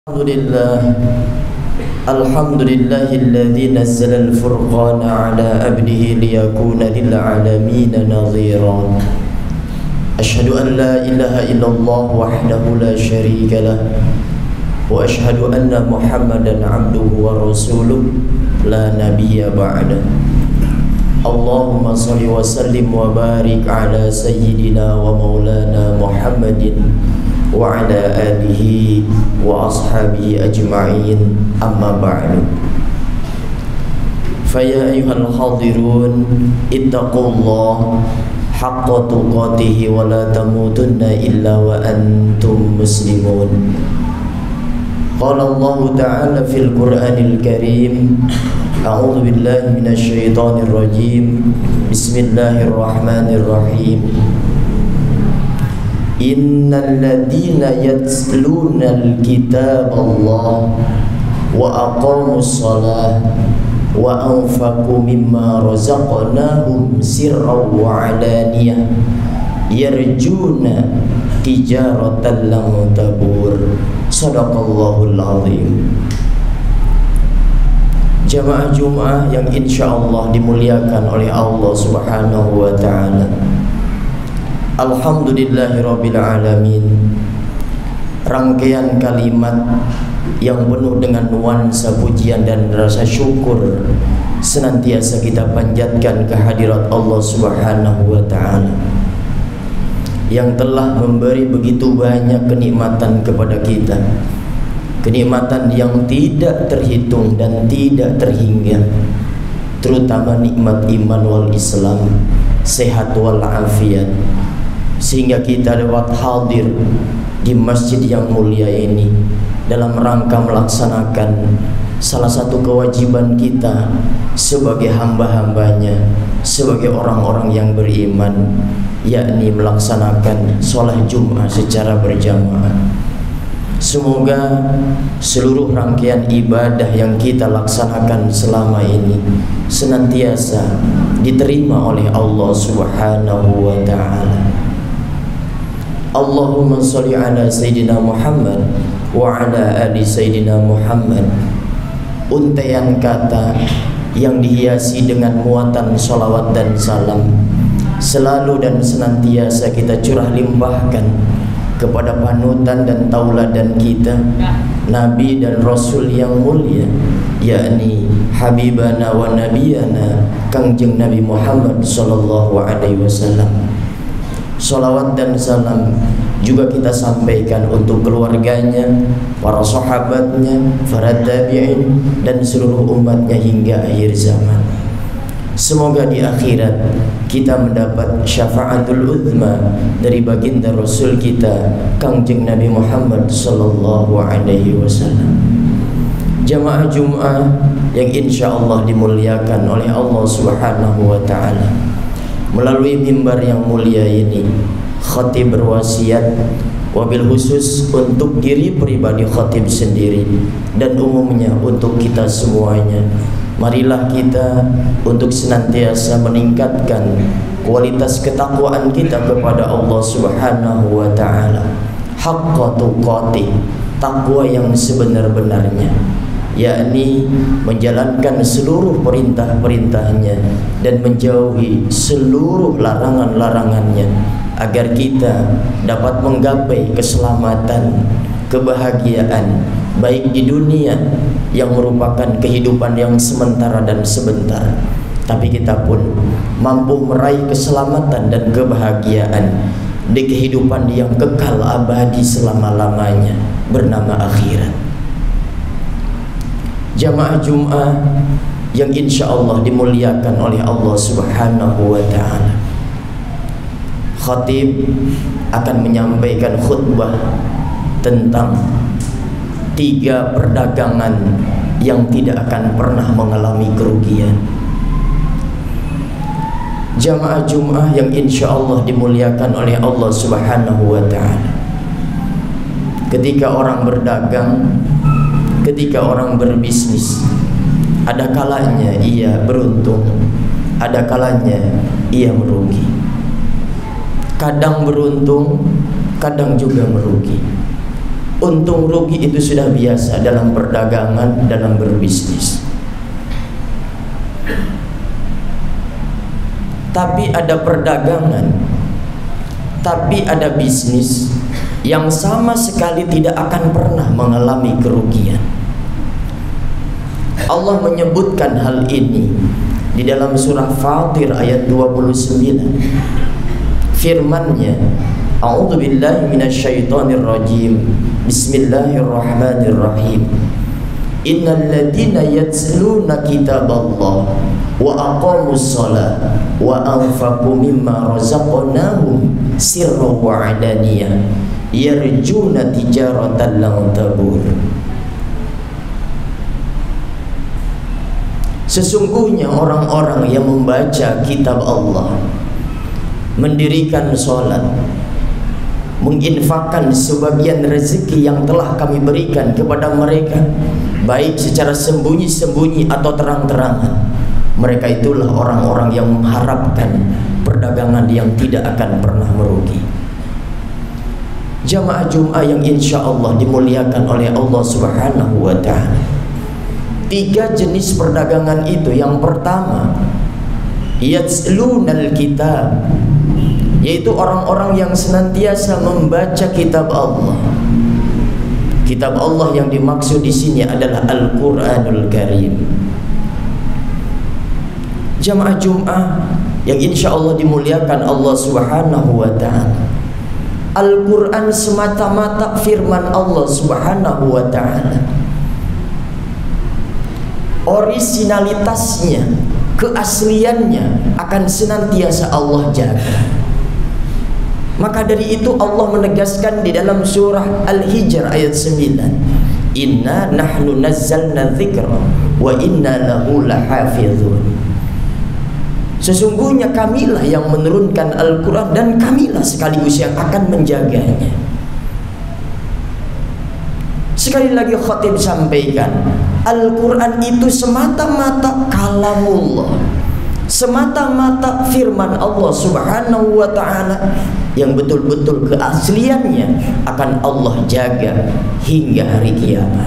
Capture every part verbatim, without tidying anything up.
Alhamdulillah Alhamdulillahilladzi nazzala al-furqana ala abdihi liyakuna lil alamin nadhira. Asyhadu an la ilaha illallah wahdahu la syarika lah wa asyhadu anna Muhammadan abduhu wa rasuluh la nabiyya ba'da. Allahumma shalli wa sallim wa barik ala sayyidina wa maulana Muhammadin wa ala alihi wa ashabihi ajma'in, amma ba'du. Faya ayyuhal hadirun ittaqullah haqqa tuqatihi wa la tamutunna illa wa antum muslimun. Qala Allah ta'ala fil Qur'anil Karim, a'udzu billahi minasy syaithanir rajim. Bismillahirrahmanirrahim. Innal ladzina yatluna al-kitab Allah wa aqamus shalah wa anfaqu mimma razaqnahum sirran wa alaniyah yarjuna tijaratan lan tabur. Shadaqallahul azim. Jamaah Jumat yang insyaallah dimuliakan oleh Allah Subhanahu wa taala. Alhamdulillahirabbil alamin. Rangkaian kalimat yang penuh dengan nuansa pujian dan rasa syukur senantiasa kita panjatkan kehadirat Allah Subhanahu wa taala yang telah memberi begitu banyak kenikmatan kepada kita. Kenikmatan yang tidak terhitung dan tidak terhingga, terutama nikmat iman wal Islam, sehat wal afiat, sehingga kita dapat hadir di masjid yang mulia ini dalam rangka melaksanakan salah satu kewajiban kita sebagai hamba-hambanya, sebagai orang-orang yang beriman, yakni melaksanakan sholat Jumat secara berjamaah. Semoga seluruh rangkaian ibadah yang kita laksanakan selama ini senantiasa diterima oleh Allah Subhanahu wa ta'ala. Allahumma sholli ala Sayyidina Muhammad wa ala ali Sayyidina Muhammad. Untaian kata yang dihiasi dengan muatan sholawat dan salam selalu dan senantiasa kita curah limpahkan kepada panutan dan tauladan kita, Nabi dan Rasul yang mulia, yakni Habibana wa Nabiyana Kangjeng Nabi Muhammad sallallahu alaihi wasallam. Salawat dan salam juga kita sampaikan untuk keluarganya, para sahabatnya, para tabi'in, dan seluruh umatnya hingga akhir zaman. Semoga di akhirat kita mendapat syafaatul uzma dari baginda Rasul kita Kangjeng Nabi Muhammad sallallahu alaihi wasallam. Jamaah Jumat yang insyaallah dimuliakan oleh Allah Subhanahu wa taala. Melalui mimbar yang mulia ini, khatib berwasiat wabil khusus untuk diri pribadi khatib sendiri dan umumnya untuk kita semuanya. Marilah kita untuk senantiasa meningkatkan kualitas ketakwaan kita kepada Allah Subhanahu wa taala. Haqqa tuqatih, takwa yang sebenar-benarnya, yakni menjalankan seluruh perintah-perintahnya dan menjauhi seluruh larangan-larangannya, agar kita dapat menggapai keselamatan, kebahagiaan baik di dunia yang merupakan kehidupan yang sementara dan sebentar, tapi kita pun mampu meraih keselamatan dan kebahagiaan di kehidupan yang kekal abadi selama-lamanya bernama akhirat. Jamaah Jumat yang insyaallah dimuliakan oleh Allah Subhanahu wa ta'ala, khatib akan menyampaikan khutbah tentang tiga perdagangan yang tidak akan pernah mengalami kerugian. Jamaah Jumat yang insyaallah dimuliakan oleh Allah Subhanahu wa ta'ala, ketika orang berdagang, ketika orang berbisnis, ada kalanya ia beruntung, ada kalanya ia merugi. Kadang beruntung, kadang juga merugi. Untung rugi itu sudah biasa dalam perdagangan, dalam berbisnis. Tapi ada perdagangan, tapi ada bisnis yang sama sekali tidak akan pernah mengalami kerugian. Allah menyebutkan hal ini di dalam surah Fatir ayat dua puluh sembilan. Firman-Nya, A'udzu billahi minasyaitonir rajim. Bismillahirrahmanirrahim. Innal ladzina yatluna kitaballah wa aqamus shalah wa anfaqu mimma razaqnahum sirran wa 'alaniyah yarjuna tijaratan lan tabur. Sesungguhnya orang-orang yang membaca kitab Allah, mendirikan sholat, menginfakkan sebagian rezeki yang telah kami berikan kepada mereka, baik secara sembunyi-sembunyi atau terang-terangan, mereka itulah orang-orang yang mengharapkan perdagangan yang tidak akan pernah merugi. Jamaah Jum'ah yang insya Allah dimuliakan oleh Allah Subhanahu wa ta'ala, tiga jenis perdagangan itu. Yang pertama, yatlunal kitab, yaitu orang-orang yang senantiasa membaca kitab Allah. Kitab Allah yang dimaksud di sini adalah Al-Qur'anul Karim. Jamaah Jum'ah yang insya Allah dimuliakan Allah Subhanahu wa ta'ala, Al-Quran semata-mata firman Allah Subhanahu wa ta'ala. Orisinalitasnya, keasliannya akan senantiasa Allah jaga. Maka dari itu Allah menegaskan di dalam surah Al-Hijr ayat sembilan, Inna nahnu nazzalna dzikra wa inna lahu lahafizun. Sesungguhnya kamilah yang menurunkan Al-Quran dan kamilah sekaligus yang akan menjaganya. Sekali lagi khatib sampaikan, Al-Quran itu semata-mata kalamullah, semata-mata firman Allah Subhanahu wa ta'ala, yang betul-betul keasliannya akan Allah jaga hingga hari kiamat.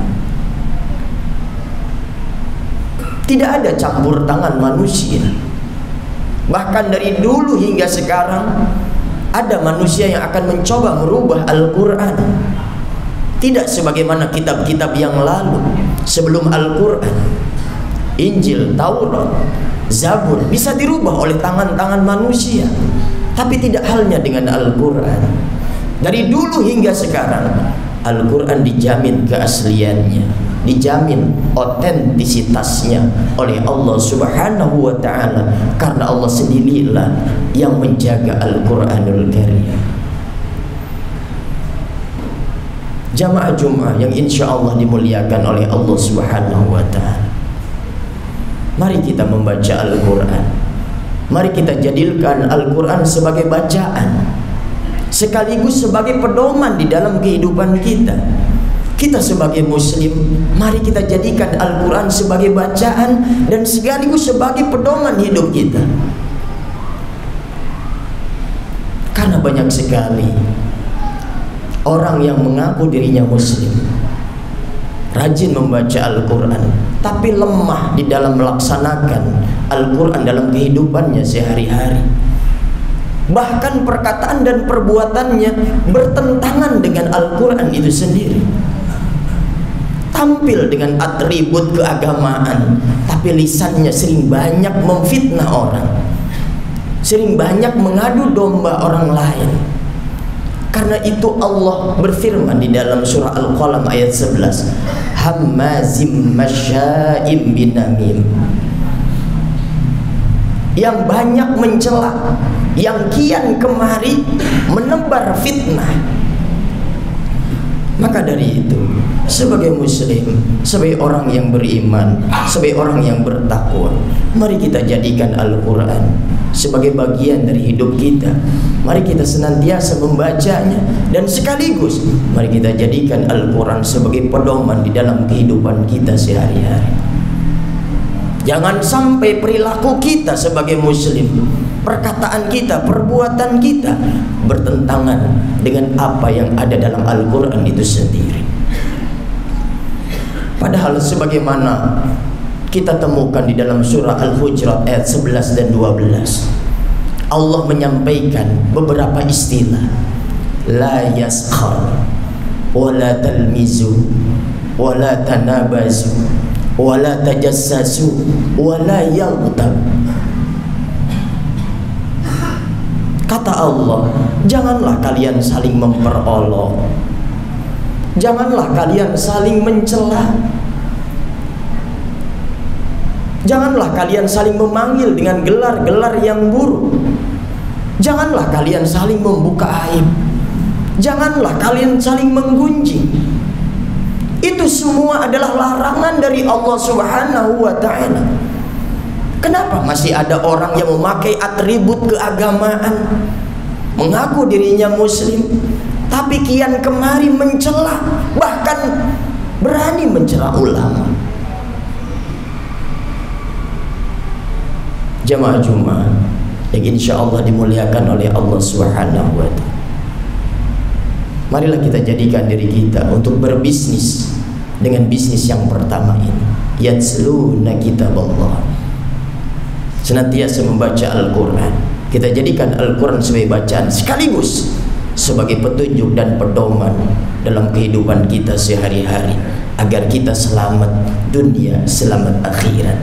Tidak ada campur tangan manusia. Bahkan dari dulu hingga sekarang ada manusia yang akan mencoba merubah Al-Quran. Tidak sebagaimana kitab-kitab yang lalu sebelum Al-Quran, Injil, Taurat, Zabur bisa dirubah oleh tangan-tangan manusia. Tapi tidak halnya dengan Al-Quran. Dari dulu hingga sekarang Al-Quran dijamin keasliannya, dijamin otentisitasnya oleh Allah Subhanahu wa ta'ala, karena Allah sendirilah yang menjaga Al-Quranul Karim. Jamaah Jum'ah yang insya Allah dimuliakan oleh Allah Subhanahu wa ta'ala, mari kita membaca Al-Quran. Mari kita jadikan Al-Quran sebagai bacaan, sekaligus sebagai pedoman di dalam kehidupan kita. Kita sebagai muslim, mari kita jadikan Al-Quran sebagai bacaan dan sekaligus sebagai pedoman hidup kita. Karena banyak sekali orang yang mengaku dirinya muslim, rajin membaca Al-Quran, tapi lemah di dalam melaksanakan Al-Quran dalam kehidupannya sehari-hari. Bahkan perkataan dan perbuatannya bertentangan dengan Al-Quran itu sendiri. Tampil dengan atribut keagamaan, tapi lisannya sering banyak memfitnah orang, sering banyak mengadu domba orang lain. Karena itu Allah berfirman di dalam surah Al-Qalam ayat sebelas, Hammazim masya'im binamim, yang banyak mencela, yang kian kemari menebar fitnah. Maka dari itu, sebagai muslim, sebagai orang yang beriman, sebagai orang yang bertakwa, mari kita jadikan Al-Quran sebagai bagian dari hidup kita. Mari kita senantiasa membacanya, dan sekaligus mari kita jadikan Al-Quran sebagai pedoman di dalam kehidupan kita sehari-hari. Jangan sampai perilaku kita sebagai muslim, perkataan kita, perbuatan kita bertentangan dengan apa yang ada dalam Al-Quran itu sendiri. Padahal sebagaimana kita temukan di dalam surah Al-Hujurat ayat sebelas dan dua belas, Allah menyampaikan beberapa istilah. La yaskhar wala talmizu wala tanabazu wala tajassasu wala yaghtab. Kata Allah, janganlah kalian saling memperolok, janganlah kalian saling mencela, janganlah kalian saling memanggil dengan gelar-gelar yang buruk, janganlah kalian saling membuka aib, janganlah kalian saling menggunjing. Itu semua adalah larangan dari Allah Subhanahu wa ta'ala. Kenapa masih ada orang yang memakai atribut keagamaan, mengaku dirinya muslim, tapi kian kemari mencela, bahkan berani mencela ulama? Jamaah Jumat yang insya Allah dimuliakan oleh Allah Subhanahu wa ta'ala, marilah kita jadikan diri kita untuk berbisnis dengan bisnis yang pertama ini, yatsluna kitaballah, senantiasa membaca Al-Quran. Kita jadikan Al-Quran sebagai bacaan sekaligus sebagai petunjuk dan pedoman dalam kehidupan kita sehari-hari, agar kita selamat dunia, selamat akhirat.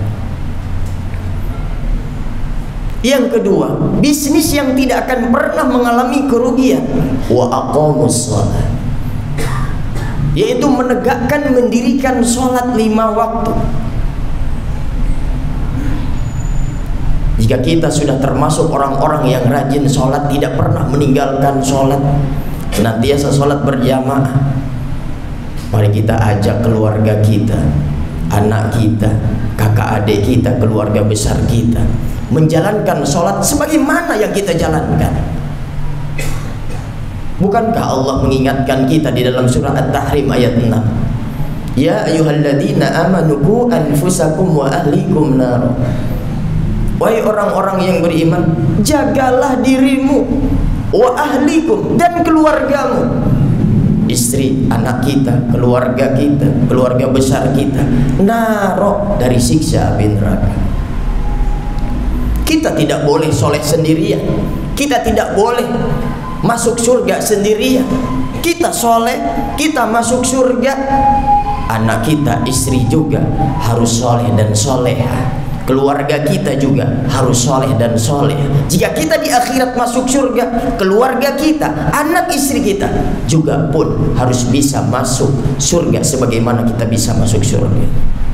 Yang kedua, bisnis yang tidak akan pernah mengalami kerugian, wa aqamus shalah, yaitu menegakkan, mendirikan sholat lima waktu. Jika kita sudah termasuk orang-orang yang rajin sholat, tidak pernah meninggalkan sholat, senantiasa sholat berjamaah, mari kita ajak keluarga kita, anak kita, kakak adik kita, keluarga besar kita menjalankan sholat sebagaimana yang kita jalankan. Bukankah Allah mengingatkan kita di dalam surah At-Tahrim ayat enam, ya ayyuhalladzina amanu qu anfusakum wa ahlikum nar. Wahai orang-orang yang beriman, jagalah dirimu, wa ahlikum, dan keluargamu, istri, anak kita, keluarga kita, keluarga besar kita, naro, dari siksa api neraka. Kita tidak boleh soleh sendirian, kita tidak boleh masuk surga sendirian. Kita soleh, kita masuk surga, anak kita, istri juga harus soleh dan soleha, keluarga kita juga harus soleh dan soleh. Jika kita di akhirat masuk surga, keluarga kita, anak istri kita juga pun harus bisa masuk surga sebagaimana kita bisa masuk surga.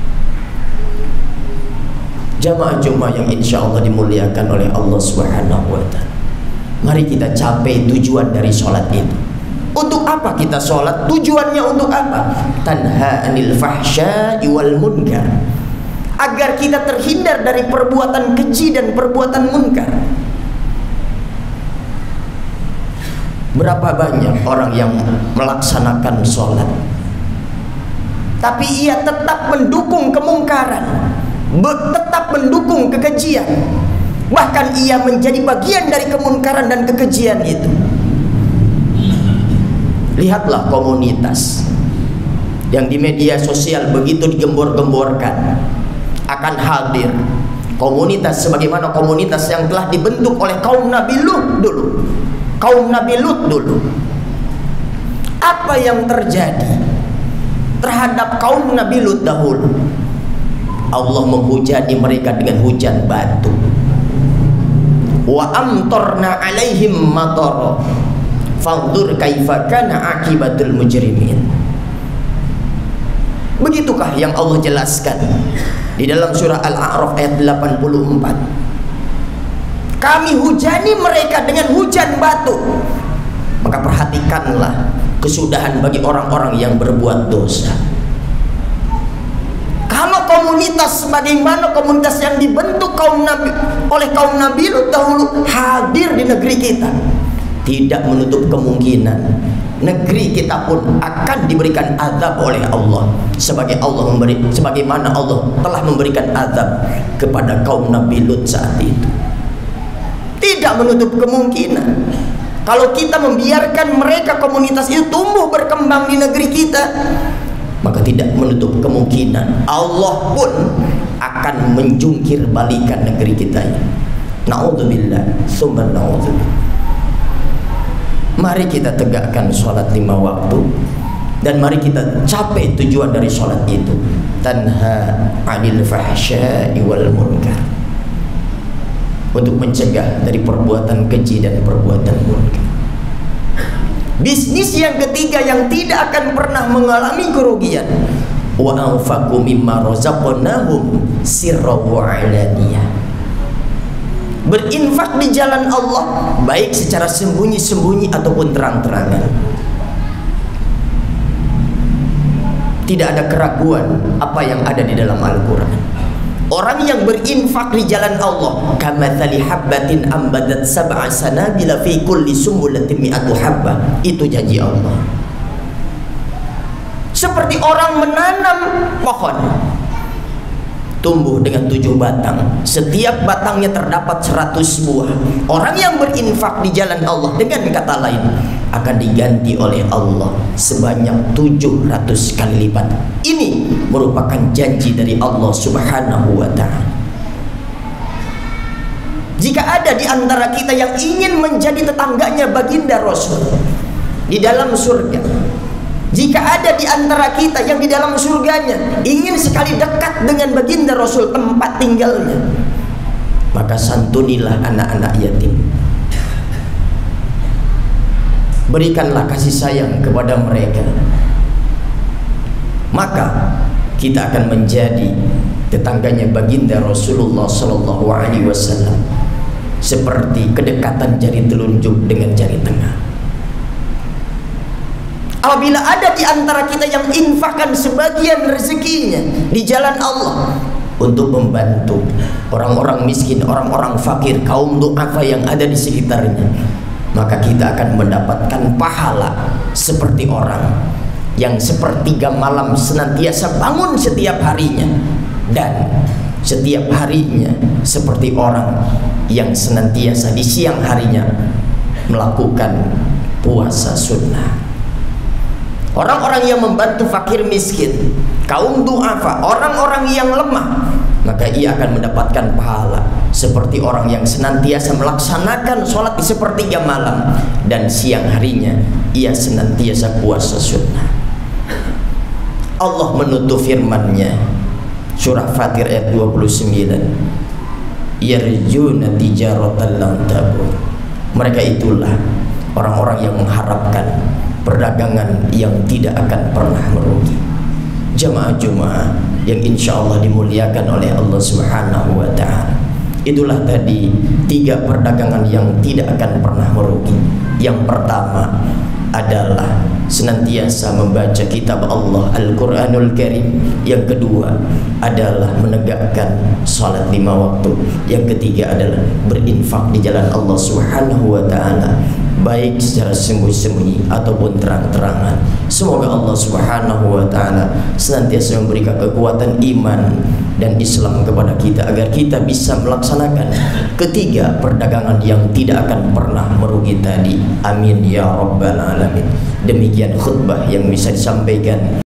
Jamaah Jumat yang insya Allah dimuliakan oleh Allah Subhanahu wa ta'ala, mari kita capai tujuan dari sholat itu. Untuk apa kita sholat? Tujuannya untuk apa? Tanha anil fahsya'i wal munkar, agar kita terhindar dari perbuatan keji dan perbuatan munkar. Berapa banyak orang yang melaksanakan sholat, tapi ia tetap mendukung kemungkaran, tetap mendukung kekejian, bahkan ia menjadi bagian dari kemunkaran dan kekejian itu. Lihatlah komunitas yang di media sosial begitu digembor-gemborkan akan hadir, komunitas sebagaimana komunitas yang telah dibentuk oleh kaum Nabi Lut dulu, kaum Nabi Lut dulu. Apa yang terjadi terhadap kaum Nabi Lut dahulu? Allah menghujani mereka dengan hujan batu. Wa amtarna alaihim matara fanzur kaifa kana akibatul mujrimin. Begitukah yang Allah jelaskan di dalam surah Al-A'raf ayat delapan puluh empat. Kami hujani mereka dengan hujan batu. Maka perhatikanlah kesudahan bagi orang-orang yang berbuat dosa. Kalau komunitas sebagaimana komunitas yang dibentuk kaum Nabi oleh kaum Nabi Lut dahulu hadir di negeri kita, tidak menutup kemungkinan negeri kita pun akan diberikan azab oleh Allah, sebagai Allah memberi, sebagaimana Allah telah memberikan azab kepada kaum Nabi Lut saat itu. Tidak menutup kemungkinan kalau kita membiarkan mereka komunitas itu tumbuh berkembang di negeri kita, maka tidak menutup kemungkinan Allah pun akan menjungkir balikan negeri kita ini. Na'udzubillah, summa na'udzubillah. Mari kita tegakkan sholat lima waktu, dan mari kita capai tujuan dari sholat itu, tanha 'anil fahsya'i wal munkar, untuk mencegah dari perbuatan keji dan perbuatan munkar. Bisnis yang ketiga yang tidak akan pernah mengalami kerugian, wa anfaqu mimma razaqnahum sirran wa 'alaniyah. Berinfak di jalan Allah, baik secara sembunyi-sembunyi ataupun terang-terangan. Tidak ada keraguan apa yang ada di dalam Al-Quran. Orang yang berinfak di jalan Allah, kamathali habbatin ambadat sab'a sanabila fi kulli sumbulatin mi'atu habbah. Itu janji Allah. Seperti orang menanam pohon, tumbuh dengan tujuh batang, setiap batangnya terdapat seratus buah. Orang yang berinfak di jalan Allah, dengan kata lain, akan diganti oleh Allah sebanyak tujuh ratus kali lipat. Ini merupakan janji dari Allah Subhanahu wa ta'ala. Jika ada di antara kita yang ingin menjadi tetangganya baginda Rasul di dalam surga, jika ada di antara kita yang di dalam surganya ingin sekali dekat dengan baginda Rasul tempat tinggalnya, maka santunilah anak-anak yatim. Berikanlah kasih sayang kepada mereka, maka kita akan menjadi tetangganya baginda Rasulullah Sallallahu Alaihi Wasallam, seperti kedekatan jari telunjuk dengan jari tengah. Apabila ada di antara kita yang infakkan sebagian rezekinya di jalan Allah untuk membantu orang-orang miskin, orang-orang fakir, kaum du'afa yang ada di sekitarnya, maka kita akan mendapatkan pahala seperti orang yang sepertiga malam senantiasa bangun setiap harinya, dan setiap harinya seperti orang yang senantiasa di siang harinya melakukan puasa sunnah. Orang-orang yang membantu fakir miskin, kaum du'afa, orang-orang yang lemah, maka ia akan mendapatkan pahala seperti orang yang senantiasa melaksanakan sholat di sepertiga malam, dan siang harinya ia senantiasa puasa sunnah. Allah menutup firman-Nya surah Fatir ayat dua puluh sembilan, yarjuna tijaratan lan tabur. Mereka itulah orang-orang yang mengharapkan perdagangan yang tidak akan pernah merugi. Jamaah Jumat yang insya Allah dimuliakan oleh Allah Subhanahu wa ta'ala, itulah tadi tiga perdagangan yang tidak akan pernah merugi. Yang pertama adalah senantiasa membaca kitab Allah Al-Quranul Karim. Yang kedua adalah menegakkan salat lima waktu. Yang ketiga adalah berinfak di jalan Allah Subhanahu wa ta'ala, baik secara sembunyi-sembunyi ataupun terang-terangan. Semoga Allah Subhanahu wa ta'ala senantiasa memberikan kekuatan iman dan Islam kepada kita, agar kita bisa melaksanakan ketiga perdagangan yang tidak akan pernah merugi tadi. Amin ya rabbal alamin. Demikian khutbah yang bisa disampaikan